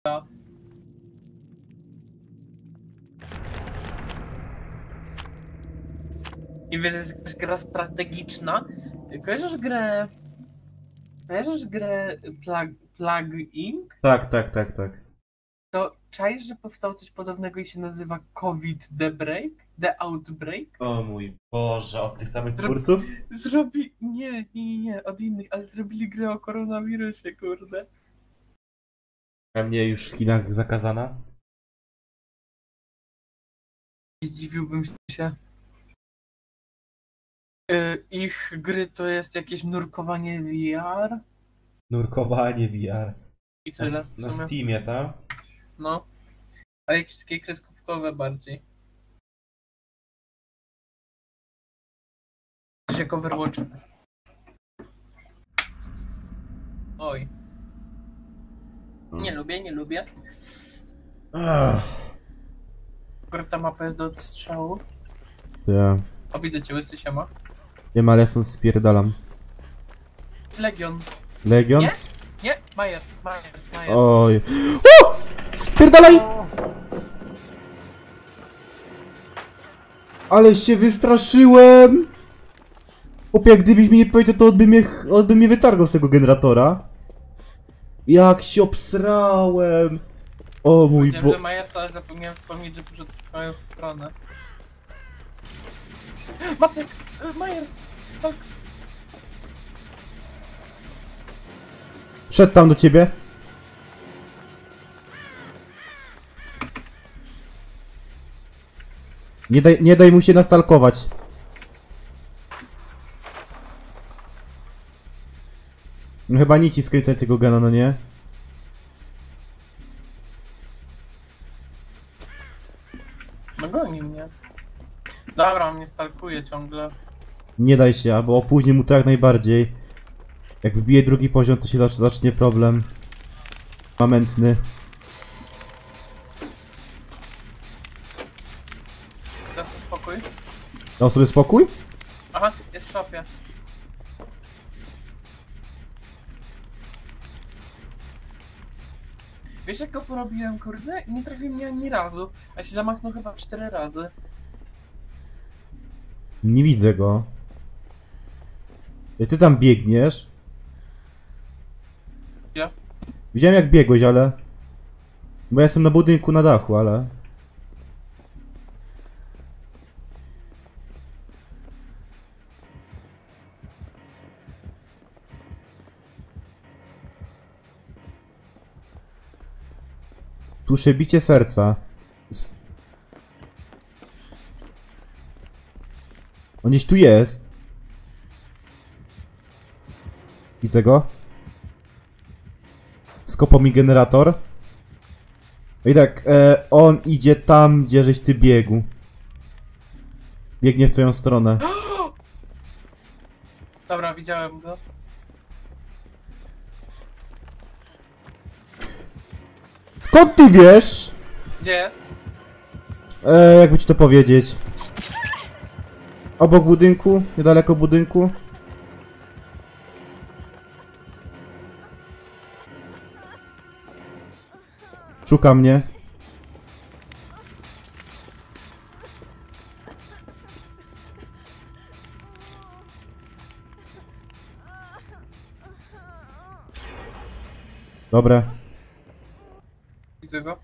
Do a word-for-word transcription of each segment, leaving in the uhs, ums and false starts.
I wiesz, że jest jakaś gra strategiczna. Kojarzysz grę... Kojarzysz grę Plague, Plague Inc? Tak, tak, tak, tak. To czaisz, że powstało coś podobnego i się nazywa COVID The Break? The Outbreak? O mój Boże, od tych samych Zro- twórców? Zrobi... Nie, nie, nie, nie, od innych, ale zrobili grę o koronawirusie, kurde. Pewnie już w Chinach zakazana. Nie zdziwiłbym się. Y, Ich gry to jest jakieś nurkowanie V R Nurkowanie V R. i Na, tyle. s- w na sumie. Steamie, tak? No. A jakieś takie kreskówkowe bardziej. Coś jak Overwatch. Oj. Nie lubię, nie lubię. Ach, Akurat ta mapa jest do odstrzału. ja. O, widzę cię, łysy siema. Wiem, ale są spierdalam. Legion. Legion? Nie? Nie? Myers, Myers, Myers. Oj. O! Spierdalaj! Ale się wystraszyłem! Opie, gdybyś mi nie powiedział, to on by mnie, on by mnie wytargał z tego generatora. Jak się obsrałem! O mój Powiedziałem, że Bo... Myers, ale zapomniałem wspomnieć, że poszedł w twoją stronę. Macek! y, Myers! Stalk! Szedł tam do ciebie. Nie daj, nie daj mu się nastalkować. No chyba nic ci skręcać tego gena, no nie? No goni mnie. Dobra, on mnie stalkuje ciągle. Nie daj się, albo opóźni mu to jak najbardziej. Jak wbije drugi poziom, to się zacz- zacznie problem. Momentny. Dam sobie spokój. Dał sobie spokój? Aha, jest w szopie. Wiesz jak go porobiłem, kurde? Nie trafił mnie ani razu, a się zamachnął chyba cztery razy. Nie widzę go. Jak ty tam biegniesz? Ja? Widziałem jak biegłeś, ale... Bo ja jestem na budynku na dachu, ale... Słyszę bicie serca. S- On gdzieś tu jest. Widzę go. Skopał mi generator. I tak, e, on idzie tam, gdzie żeś ty biegł. Biegnie w twoją stronę. Dobra, widziałem go. Skąd ty wiesz? Gdzie jest? E, jakby ci to powiedzieć. Obok budynku, niedaleko budynku. Szuka mnie. Dobre. Widzę go.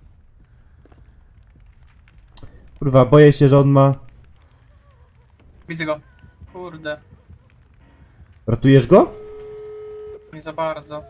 Kurwa, boję się, że on ma... Widzę go. Kurde, Ratujesz go? nie za bardzo.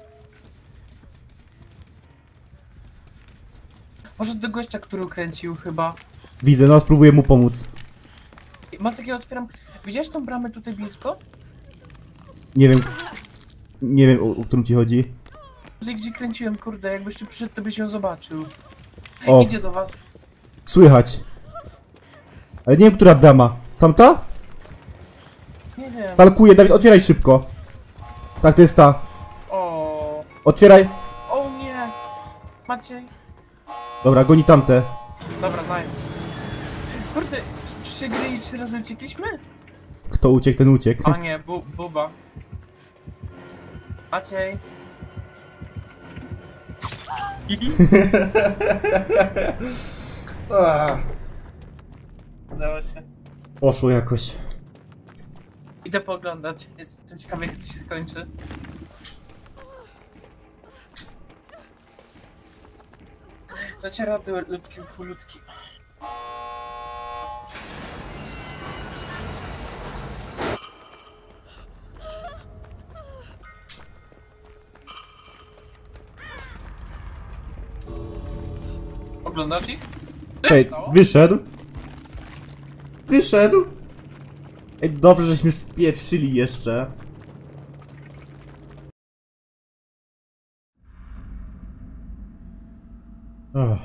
Może do gościa, który ukręcił chyba. Widzę, no spróbuję mu pomóc. Macek, ja otwieram. Widziałeś tą bramę tutaj blisko? Nie wiem... Nie wiem, o, o którą ci chodzi. Tutaj gdzie kręciłem, kurde, jakbyś tu przyszedł, to byś ją zobaczył. O. Idzie do was. Słychać. Ale nie wiem, która brama. Tamta? Nie wiem. Talkuje, Dawid, otwieraj szybko. Tak, to jest ta. O, Otwieraj. o nie. Maciej. Dobra, goni tamte. Dobra, nice. Kurde, trzy gry i trzy razy uciekliśmy? Kto uciekł, ten uciekł. A nie, bu buba. Maciej. Udało się. Poszło jakoś. Idę pooglądać. Jestem ciekawy, jak to się skończy. Dacie radę, lubki ufulutki. Oglądasz ich? Ej, wyszedł. Wyszedł. Ej, dobrze, żeśmy spieprzyli jeszcze. Och.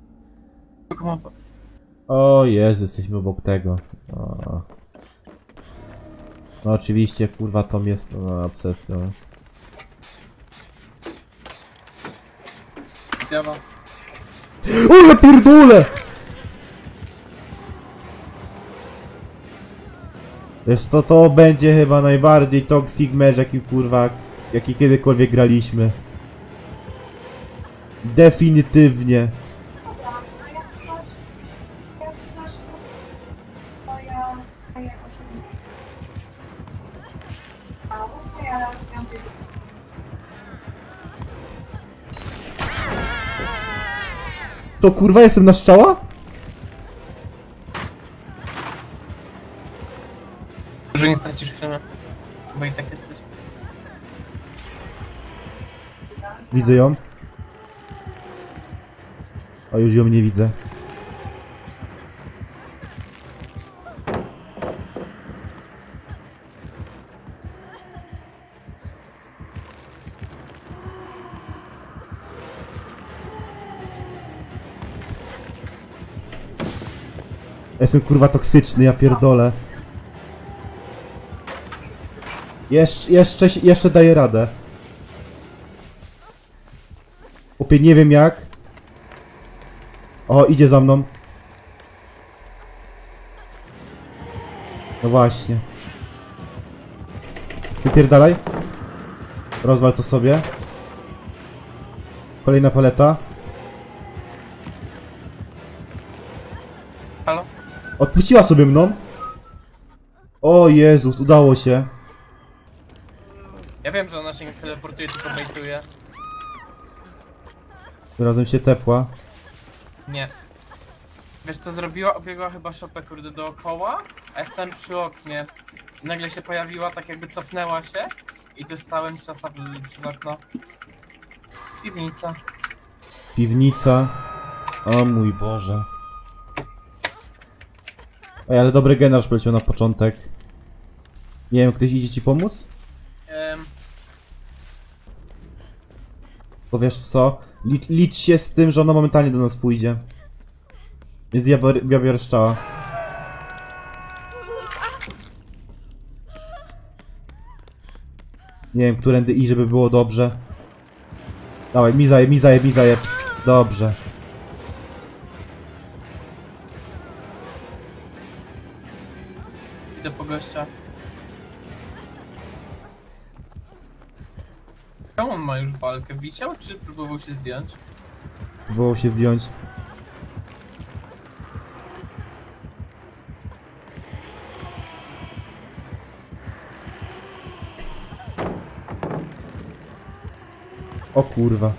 O Jezu, jesteśmy obok tego. O. No oczywiście, kurwa, Tom jest no, obsesją. Zjawa. O, ja pierdolę! Wiesz co, to będzie chyba najbardziej toxic mecz, jaki kurwa, jaki kiedykolwiek graliśmy. Definitywnie. Dobra, a jak coś, jak coś, to ja daję osiem. A ósmej, ale o dziewiątej. To kurwa, jestem na szczała? Że nie stracisz filmu, bo i tak jesteś. Widzę ją. A już ją nie widzę. Jestem kurwa toksyczny, ja pierdolę. Jesz jeszcze, jeszcze daję radę. Opie, nie wiem jak. O, idzie za mną. No właśnie. Wypierdalaj. Rozwal to sobie. Kolejna paleta. Halo? Odpuściła sobie mną. O Jezus, udało się. Ja wiem, że ona się nie teleportuje, tylko bejtuje. Razem się tepła. Nie. Wiesz co zrobiła? Obiegła chyba szopę kurde dookoła, a ja stałem przy oknie. I nagle się pojawiła, tak jakby cofnęła się i dostałem ciasa w- przez okno. Piwnica. Piwnica. O mój Boże. Ej, ale dobry generarz poleciał na początek. Nie wiem, ktoś idzie ci pomóc? Ehm, Bo wiesz co? Licz, licz się z tym, że ona momentalnie do nas pójdzie. Więc ja, biorę- ja biorę strzała. Nie wiem, którędy i żeby było dobrze. Dawaj, mi zaje, mi zaje, mi zaje. Dobrze. idę po gościa. Czemu on ma już walkę? Wisiał, czy próbował się zdjąć? Próbował się zdjąć. O kurwa.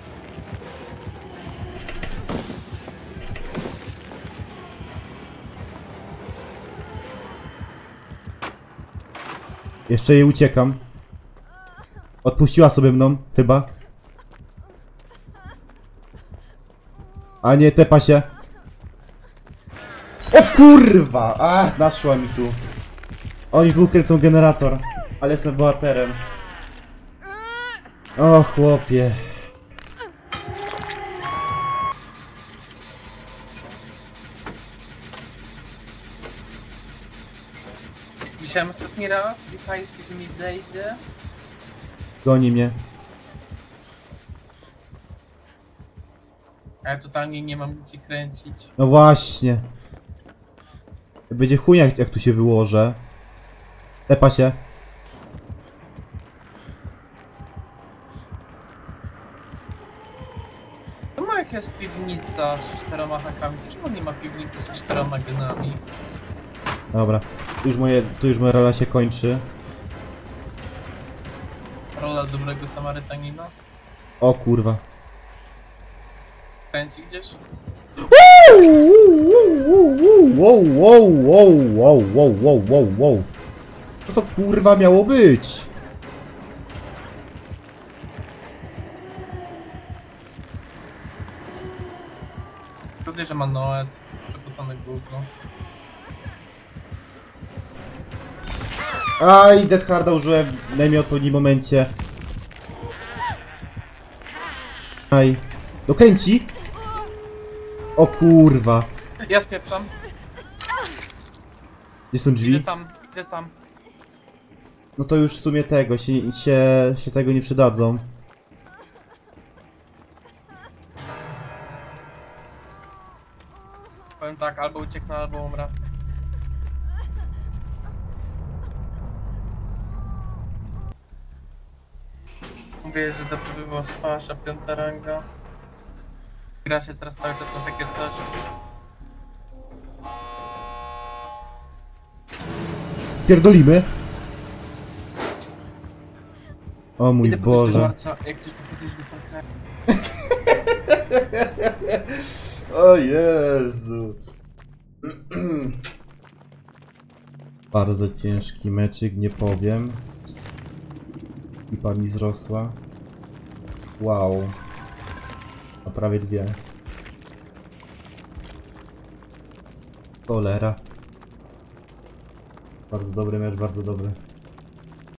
Jeszcze jej uciekam. Odpuściła sobie mną, chyba. A nie, tepa się. O kurwa! A, naszła mi tu. Oni dwóch kręcą generator. Ale jestem bohaterem. O chłopie. Wisiałem ostatni raz, Decisive mi zejdzie. Goni mnie. A ja totalnie nie mam gdzie kręcić. No właśnie. Będzie chuj jak, jak tu się wyłożę. Tepa się. jak jest piwnica z czteroma hakami, to czemu nie ma piwnicy z czteroma genami? Dobra, tu już, moje, tu już moja rola się kończy. Rola dobrego Samarytanina? O kurwa. Kręci gdzieś? Wow, wow, wow, wow, wow, wow, wow, wow. Co to kurwa miało być? Tutaj, że ma Noet, przepocone gówno. Aj, Dead Harda użyłem w najmniej odpowiednim momencie. Aj. Dokręci? O kurwa. Ja spieprzam. Gdzie są Idę drzwi? tam, idę tam. No to już w sumie tego, się, się, się tego nie przydadzą. Powiem tak, albo ucieknę, albo umrę. Mówię, że dobrze by było spać, a piąta ranga. Gra się teraz cały czas na takie coś. Pierdolimy. O mój Idę po coś do Boże. żarcia, jak coś to pójdziesz do Far Cry. O Jezu. Bardzo ciężki meczyk, nie powiem. Ipa mi wzrosła. Wow. A prawie dwie. Cholera. Bardzo dobry mecz, bardzo dobry.